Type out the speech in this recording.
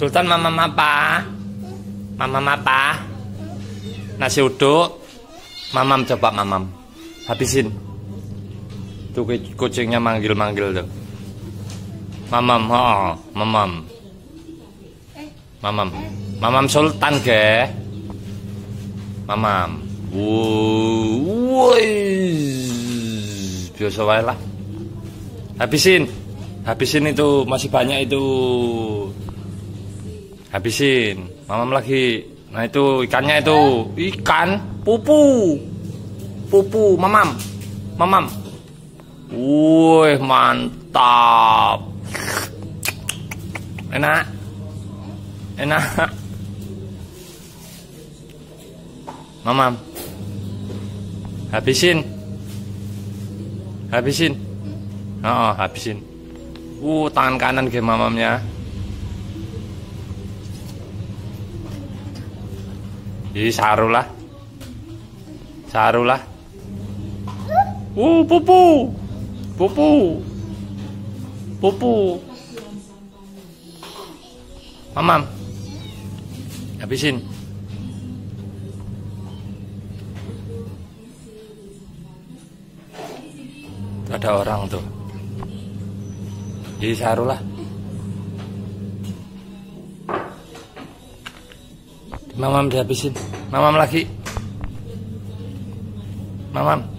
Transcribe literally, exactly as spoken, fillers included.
Sultan mamam apa? Mamam apa? Nasi uduk. Mamam coba mamam. Habisin. Tuh kucingnya manggil-manggil tuh. Mamam, oh, mamam. Mamam. Mamam Sultan ke? Mamam. Wuih. Biasa wae lah. Habisin. Habisin itu, masih banyak itu. Habisin. Mamam lagi. Nah itu ikannya itu. Ikan. Pupu. Pupu. Mamam. Mamam. Wuih mantap. Enak. Enak. Mamam. Habisin. Habisin. Oh, habisin. Uh, tangan kanan ke mamamnya. Ih, sarulah. Sarulah. Uh, pupu. Pupu. Pupu. Mamam. Habisin. Tuh ada orang tuh. Jadi sarulah. Mamam dihabisin. Mamam lagi. Mamam.